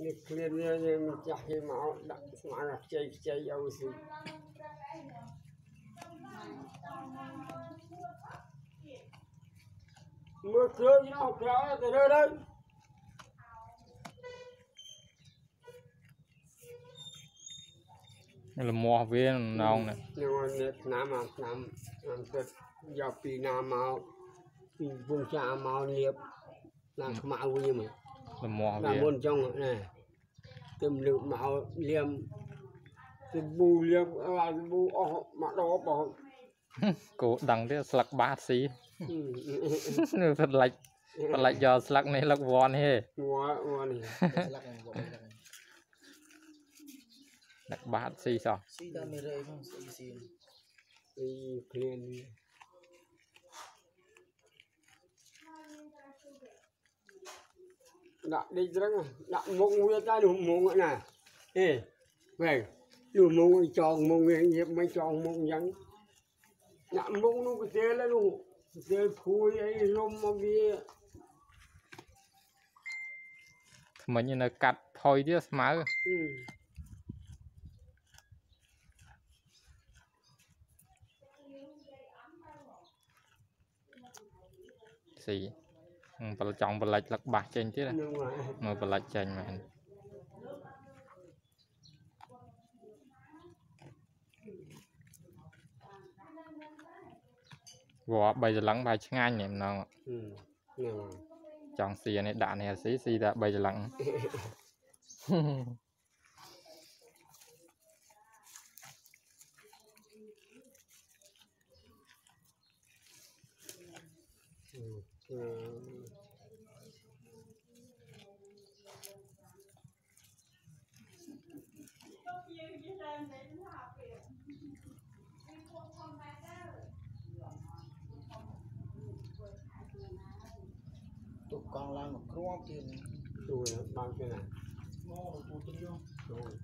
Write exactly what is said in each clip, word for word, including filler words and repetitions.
Việc liền như mình chạy máu đặt mà là chơi chơi yêu gì mưa cơn nó kéo từ đây đây là mua viên nông này nhưng mà Việt Nam mà Nam Nam Việt giờ pi Nam màu vùng xa màu liệp là màu gì mà là mua là viên môn trong này tìm lượng màu liềm tìm bù liềm là bù ở mà đó bỏ cố đăng thế sạc bát xí thật lạch thật lạch giờ sạc này lạc vòn he mua mua này lạc bát xí sao đi clean đã đi răng đã mông nguyên ta đủ mông nè ê về đủ mông tròn mông nguyên nhịp mấy tròn mông trắng đã mông nó cái thế là đủ thế khui ấy lông mà bia mình như là cắt thôi chứ má xí bà chọn bà lạch lạc bát trên chứ mà bà lạch trên mà vỏ bây giờ lắng bài chương anh em nào chọn xì này đạn này xí xì đã bây giờ lắng tụi con làm một crop tiền rồi bao cái này ngon tụi tôi vô rồi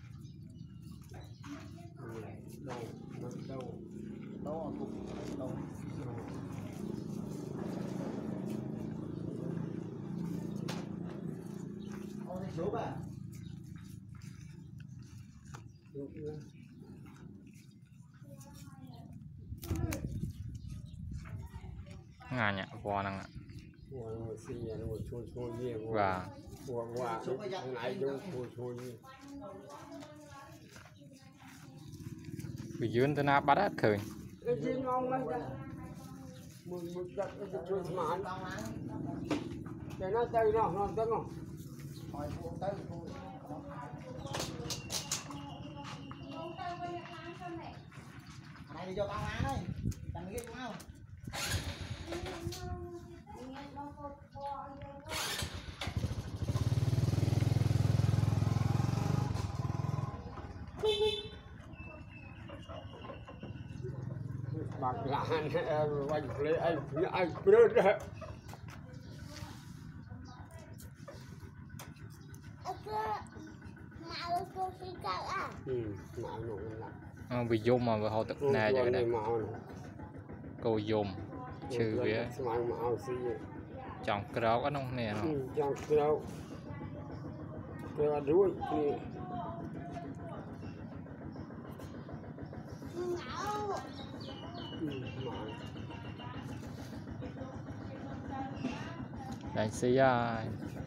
đâu đâu đâu tụi đâu con đi số bà ngà nhạ vò năng ạ và bị dướng tới na bắt hết khởi cái nó tay nó nó tấn không hỏi tới này đi cho tao má đây tao biết không bạc lạn anh lấy anh anh bớt đấy bị zoom mà vừa hậu tức nè vậy đây cô zoom trừ vía chọn cái đó có nông nè chọn cái đó cái đó đuôi đánh xí ai